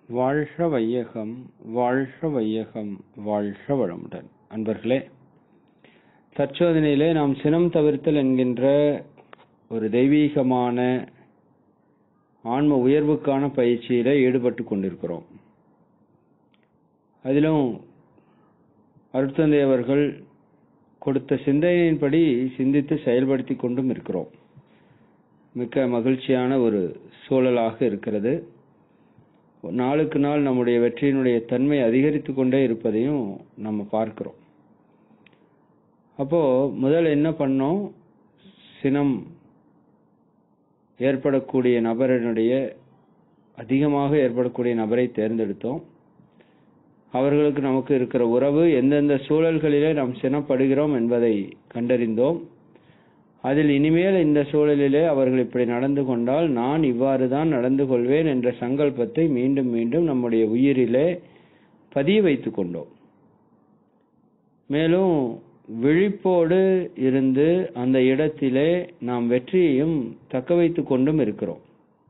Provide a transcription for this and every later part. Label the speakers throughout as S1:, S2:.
S1: வாழ்க வையகம், வாழ்க வையகம், வாழ்க வளமுடன். அன்பர்களே, தற்சோதனையிலே நாம் சினம் தவிர்த்தல் என்கின்ற ஒரு தெய்வீகமான ஆன்ம உயர்வுக்கான பயிற்சியில ஈடுபட்டு கொண்டிருக்கிறோம். அதிலும் அருட்தந்தை அவர்கள் கொடுத்த சிந்தனையின்படி சிந்தித்து செயல்படுத்தி கொண்டும் இருக்கிறோம். மிக்க மகிழ்ச்சியான ஒரு சூழலாக இருக்கிறது. நாளுக்கு நாள் நம்முடைய வெற்றியினுடைய தன்மை அதிகரித்து கொண்டே இருப்பதையும் நம்ம பார்க்கிறோம். அப்போ முதல்ல என்ன பண்ணோம்? சினம் ஏற்படக்கூடிய நபரினுடைய அதிகமாக ஏற்படக்கூடிய நபரை தேர்ந்தெடுத்தோம். அவர்களுக்கு நமக்கு இருக்கிற உறவு, எந்தெந்த சூழல்களிலே நாம் சினப்படுகிறோம் என்பதை கண்டறிந்தோம். அதில் இனிமேல் இந்த சூழலிலே அவர்கள் இப்படி நடந்து கொண்டால் நான் இவ்வாறு தான் நடந்து கொள்வேன் என்ற சங்கல்பத்தை மீண்டும் மீண்டும் நம்முடைய உயிரிலே பதிய வைத்துக் கொண்டோம். மேலும் விழிப்போடு இருந்து அந்த இடத்திலே நாம் வெற்றியையும் தக்க வைத்துக் கொண்டும் இருக்கிறோம்.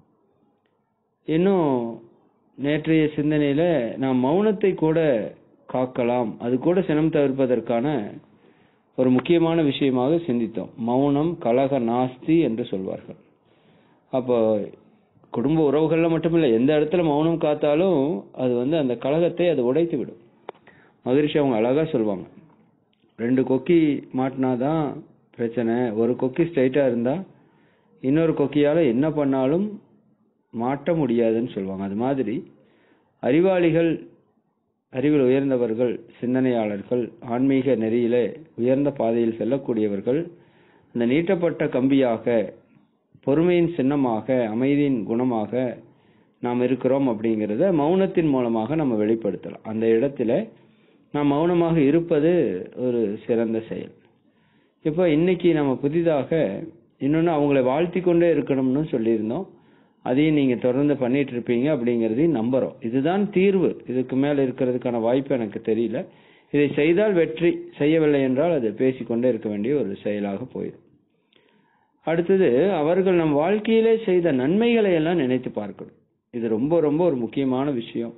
S1: இன்னும் நேற்றைய சிந்தனையில நாம் மௌனத்தை கூட காக்கலாம், அது கூட சினம் தவிர்ப்பதற்கான ஒரு முக்கியமான விஷயமாக சிந்தித்தோம். மௌனம் கலக நாஸ்தி என்று சொல்வார்கள். அப்போ குடும்ப உறவுகள்ல மட்டுமில்லை, எந்த இடத்துல மௌனம் காத்தாலும் அது அந்த கலகத்தை அது உடைத்து விடும். மகிழ்ச்சி அவங்க அழகா சொல்லுவாங்க, 2 கொக்கி மாட்டினாதான் பிரச்சனை, ஒரு கொக்கி ஸ்ட்ரைட்டா இருந்தா இன்னொரு கொக்கியால என்ன பண்ணாலும் மாட்ட முடியாதுன்னு சொல்லுவாங்க. அது மாதிரி அறிவாளிகள், அறிவில் உயர்ந்தவர்கள், சிந்தனையாளர்கள், ஆன்மீக நெறியிலே உயர்ந்த பாதையில் செல்லக்கூடியவர்கள் அந்த நீட்டப்பட்ட கம்பியாக, பொறுமையின் சின்னமாக, அமைதியின் குணமாக நாம் இருக்கிறோம் அப்படிங்கிறத மௌனத்தின் மூலமாக நம்ம வெளிப்படுத்தலாம். அந்த இடத்துல நாம் மௌனமாக இருப்பது ஒரு சிறந்த செயல். இப்போ இன்னைக்கு நம்ம புதிதாக இன்னொன்னு அவங்களை வாழ்த்தி கொண்டே இருக்கணும்னு சொல்லியிருந்தோம். அதையும் நீங்க தொடர்ந்து பண்ணிட்டு இருப்பீங்க அப்படிங்கறதையும் நம்புறோம். இதுதான் தீர்வு, இதுக்கு மேல இருக்கிறதுக்கான வாய்ப்பு எனக்கு தெரியல. இதை செய்தால் வெற்றி, செய்யவில்லை என்றால் அது பேசிக்கொண்டே இருக்க வேண்டிய ஒரு செயலாக போயிடும். அடுத்தது, அவர்கள் நம் வாழ்க்கையிலே செய்த நன்மைகளை எல்லாம் நினைத்து பார்க்கணும். இது ரொம்ப ரொம்ப ஒரு முக்கியமான விஷயம்.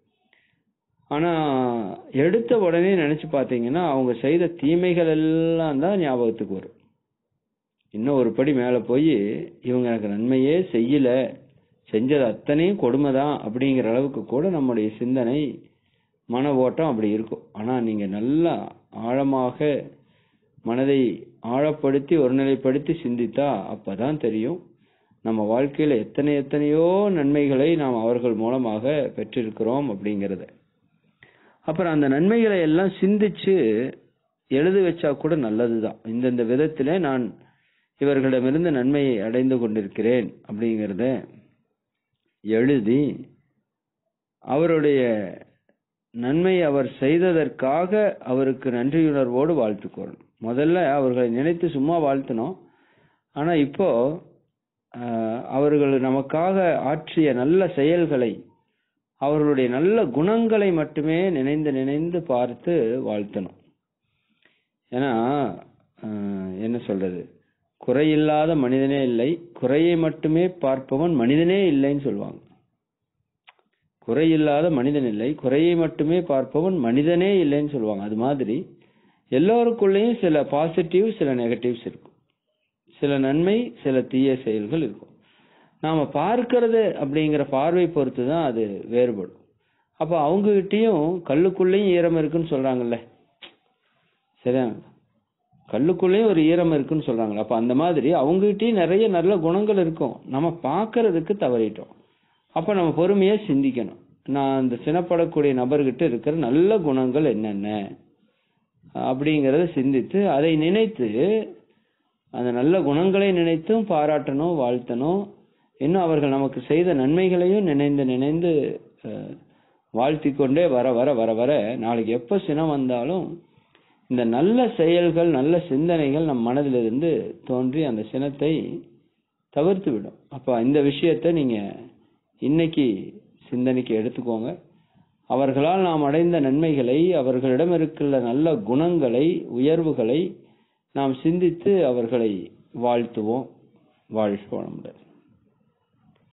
S1: ஆனா எடுத்த உடனே நினைச்சு பார்த்தீங்கன்னா அவங்க செய்த தீமைகள் எல்லாம் தான் ஞாபகத்துக்கு வரும். இன்னும் ஒரு படி மேல போய் இவங்க எனக்கு நன்மையே செய்யல, செஞ்சது அத்தனையும் கொடுமைதான் அப்படிங்கிற அளவுக்கு கூட நம்முடைய சிந்தனை, மன ஓட்டம் அப்படி இருக்கும். ஆனா நீங்க நல்லா ஆழமாக மனதை ஆழப்படுத்தி ஒருநிலைப்படுத்தி சிந்தித்தா அப்பதான் தெரியும் நம்ம வாழ்க்கையில எத்தனையோ நன்மைகளை நாம் அவர்கள் மூலமாக பெற்றிருக்கிறோம் அப்படிங்கறத. அப்புறம் அந்த நன்மைகளை எல்லாம் சிந்திச்சு எழுதி வச்சா கூட நல்லதுதான். இந்தந்த விதத்திலே நான் இவர்களிடமிருந்து நன்மையை அடைந்து கொண்டிருக்கிறேன் அப்படிங்கிறத எழுதி அவருடைய நன்மை அவர் செய்ததற்காக அவருக்கு நன்றியுணர்வோடு வாழ்த்துக்கொள்ளணும். முதல்ல அவர்களை நினைத்து சும்மா வாழ்த்தணும். ஆனா இப்போ அவர்கள் நமக்காக ஆற்றிய நல்ல செயல்களை, அவர்களுடைய நல்ல குணங்களை மட்டுமே நினைந்து நினைந்து பார்த்து வாழ்த்தணும். ஏன்னா என்ன சொல்றது, குறையில்லாத மனிதனே இல்லை, குறையை மட்டுமே பார்ப்பவன் மனிதனே இல்லைன்னு சொல்லுவாங்க. குறையில்லாத மனிதன் இல்லை, குறையை மட்டுமே பார்ப்பவன் மனிதனே இல்லைன்னு சொல்லுவாங்க. அது மாதிரி எல்லோருக்குள்ளேயும் சில பாசிட்டிவ், சில நெகட்டிவ்ஸ் இருக்கும். சில நன்மை, சில தீய செயல்கள் இருக்கும். நாம பார்க்கிறது அப்படிங்கிற பார்வை பொறுத்து தான் அது வேறுபடும். அப்ப அவங்க கிட்டயும் கல்லுக்குள்ளேயும் ஈரம் இருக்குன்னு சொல்றாங்கல்ல, சரியா? கல்லுக்குள்ளேயும் ஒரு ஈரம் இருக்குன்னு சொல்றாங்களா? அப்ப அந்த மாதிரி அவங்ககிட்டயும் நிறைய நல்ல குணங்கள் இருக்கும், நம்ம பார்க்கறதுக்கு தவறிட்டோம். அப்ப நம்ம பொறுமையா சிந்திக்கணும். நான் அந்த சினப்படக்கூடிய நபர்கிட்ட இருக்கிற நல்ல குணங்கள் என்னென்ன அப்படிங்கறத சிந்தித்து அதை நினைத்து, அந்த நல்ல குணங்களை நினைத்தும் பாராட்டணும், வாழ்த்தணும். இன்னும் அவர்கள் நமக்கு செய்த நன்மைகளையும் நினைந்து நினைந்து வாழ்த்தி கொண்டே வர வர வர வர நாளைக்கு எப்ப சினம் வந்தாலும் இந்த நல்ல செயல்கள், நல்ல சிந்தனைகள் நம் மனதிலிருந்து தோன்றி அந்த சினத்தை தவிர்த்து விடும். அப்ப இந்த விஷயத்தை நீங்க இன்னைக்கு சிந்தனைக்கு எடுத்துக்கோங்க. அவர்களால் நாம் அடைந்த நன்மைகளை, அவர்களிடம் இருக்கிற நல்ல குணங்களை, உயர்வுகளை நாம் சிந்தித்து அவர்களை வாழ்த்துவோம். வாழ்க வளமுடன்.